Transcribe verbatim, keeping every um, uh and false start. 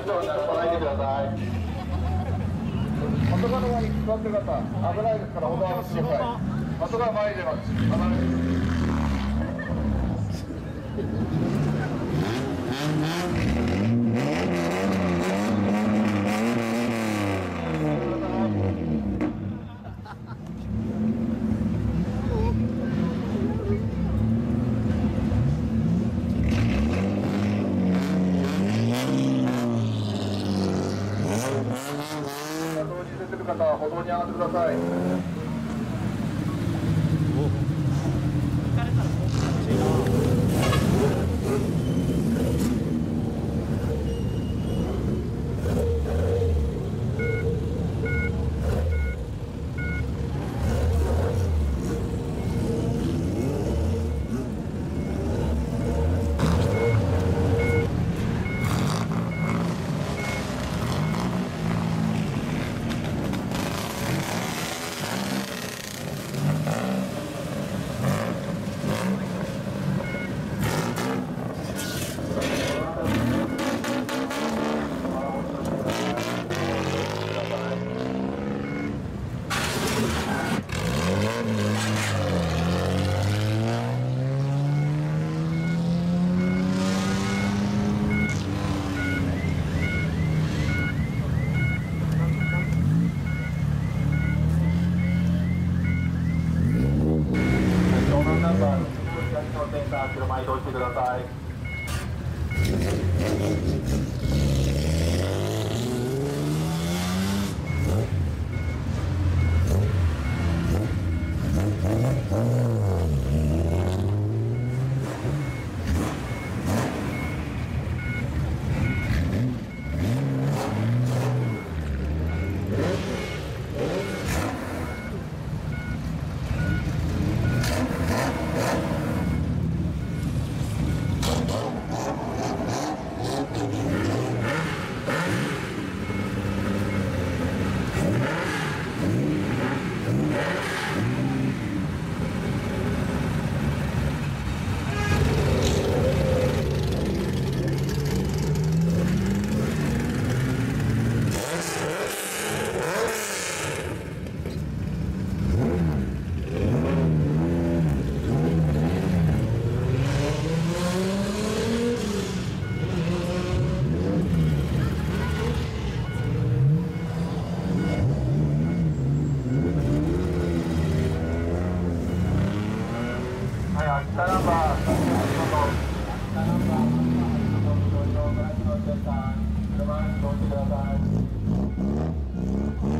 上に備えてください。外側の方に座ってる方、危ないですから歩道を走ってください。外側前に出ます。離れて出てる方は歩道に上がってください。車移動してください。秋田ナンバー、秋田ナンバー、車に移動してください。